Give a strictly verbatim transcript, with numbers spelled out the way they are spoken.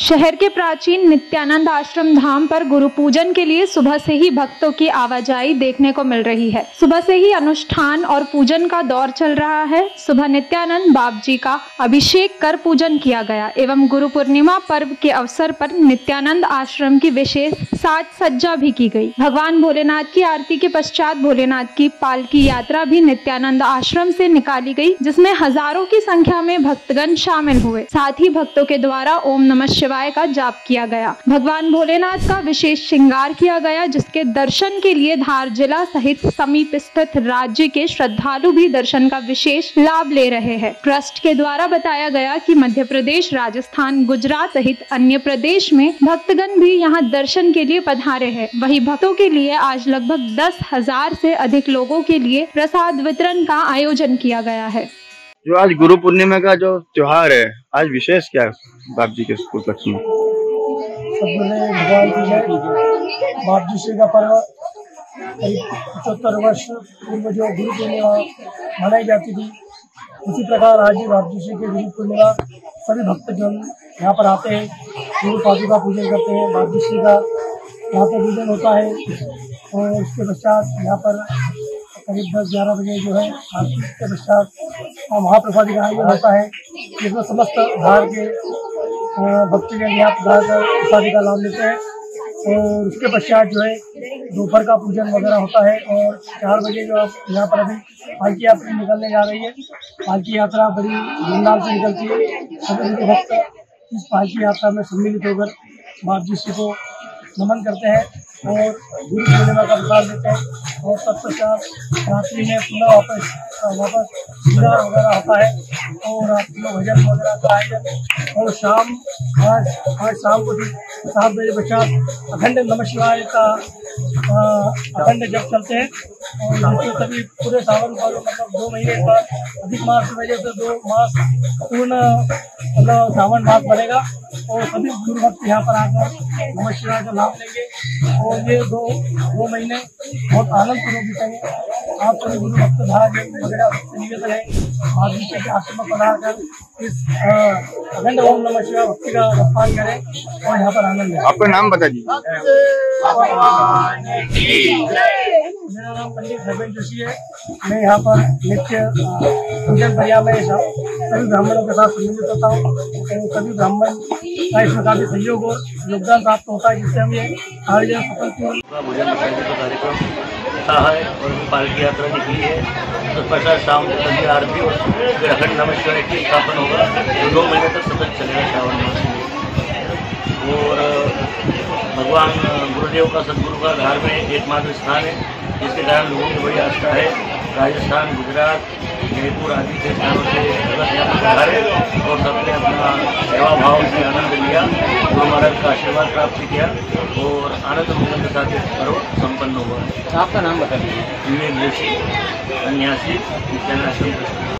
शहर के प्राचीन नित्यानंद आश्रम धाम पर गुरु पूजन के लिए सुबह से ही भक्तों की आवाजाही देखने को मिल रही है। सुबह से ही अनुष्ठान और पूजन का दौर चल रहा है। सुबह नित्यानंद बाप जी का अभिषेक कर पूजन किया गया एवं गुरु पूर्णिमा पर्व के अवसर पर नित्यानंद आश्रम की विशेष साज सज्जा भी की गई। भगवान भोलेनाथ की आरती के पश्चात भोलेनाथ की पालकी यात्रा भी नित्यानंद आश्रम से निकाली गई, जिसमें हजारों की संख्या में भक्तगण शामिल हुए। साथ ही भक्तों के द्वारा ओम नमः शिवाय का जाप किया गया। भगवान भोलेनाथ का विशेष श्रृंगार किया गया, जिसके दर्शन के लिए धार जिला सहित समीप स्थित राज्य के श्रद्धालु भी दर्शन का विशेष लाभ ले रहे हैं। ट्रस्ट के द्वारा बताया गया कि मध्य प्रदेश, राजस्थान, गुजरात सहित अन्य प्रदेश में भक्तगण भी यहाँ दर्शन के लिए पधारे हैं। वही भक्तों के लिए आज लगभग दस हजार से अधिक लोगों के लिए प्रसाद वितरण का आयोजन किया गया है। जो आज गुरु पूर्णिमा का जो त्योहार है, आज विशेष क्या है बाप जी के उपलक्ष्य में? भगवान की जय। बाप जी श्री का पर्व पचहत्तर वर्ष पूर्व जो गुरु पूर्णिमा मनाई जाती थी, उसी प्रकार आज भी बाप जी श्री के गुरु पूर्णिमा सभी भक्तजन यहाँ पर आते हैं, गुरु पादुका का पूजन करते हैं। बाप जी श्री का यहाँ पर पूजन होता है और उसके पश्चात यहाँ पर करीब दस ग्यारह बजे जो है आरती के पश्चात महाप्रसादी का आयोजन होता है, जिसमें समस्त धार के भक्तजन यहाँ प्रसादी का लाभ लेते हैं। और उसके पश्चात जो है दोपहर का पूजन वगैरह होता है और चार बजे जो यहाँ पर अभी पालकी यात्रा निकलने जा रही है। पालकी यात्रा बड़ी धूमधाम से निकलती है। सभी भक्त इस पालकी यात्रा में सम्मिलित होकर बाप जी श्री को नमन करते हैं और गुरु पूर्णिमा का प्रसाद देते हैं। और तत्पश्चात रात्रि में पुनः वापस वापस श्रृंगार वगैरह होता है और रात्रि में भजन वगैरह का आयोजन। और शाम आज आज शाम को सात बजे पश्चात अखंड नमः शिवाय का अखंड जप चलते हैं। और जिससे सभी पूरे सावन पर मतलब दो महीने पर अधिक मास की वजह से दो मास पूर्ण मतलब सावन मास बनेगा और सभी गुरु भक्त यहाँ पर आकर नमः शिवाय का लाभ लेंगे और ये दो दो महीने बहुत आनंद पूर्वक बीतेंगे। आप सभी गुरु भक्त धारा वगैरह से निवेदन है बाप जी के आश्रम में पधार कर इस अखंड ओम नमः शिवाय भक्ति का रसपान करें और यहाँ पर आनंद है। आपका नाम बता दीजिए। मेरा नाम पंडित धर्मेंद्र जोशी है। मैं यहाँ पर नित्य पूजन क्रिया में सभी ब्राह्मणों के साथ सम्मिलित होता हूँ और सभी ब्राह्मण का इसमें काफी सहयोग और योगदान प्राप्त होता है, जिससे हम ये आयोजन सफल कार्यक्रम है और पालकी यात्रा निकली है। तो पचास शाम को सभी आरती और फिर अखंड नमः शिवाय की स्थापन होगा, जो दो महीने तक सतत चलेगा श्रावण मास में। और भगवान गुरुदेव का सदगुरु का धार में एकमात्र स्थान है, जिसके कारण लोगों की बड़ी आस्था है। राजस्थान, गुजरात, जयपुर आदि के स्थानों से भगत यहाँ पर पधारे और सबने अपना सेवा भाव से आनंद लिया, गुरु महाराज का आशीर्वाद प्राप्त किया और आनंद मंगल के साथ इस पर्व संपन्न हुआ। आपका नाम बता दीजिए। विवेक जोशी, सन्यासी, नित्यानंद आश्रम।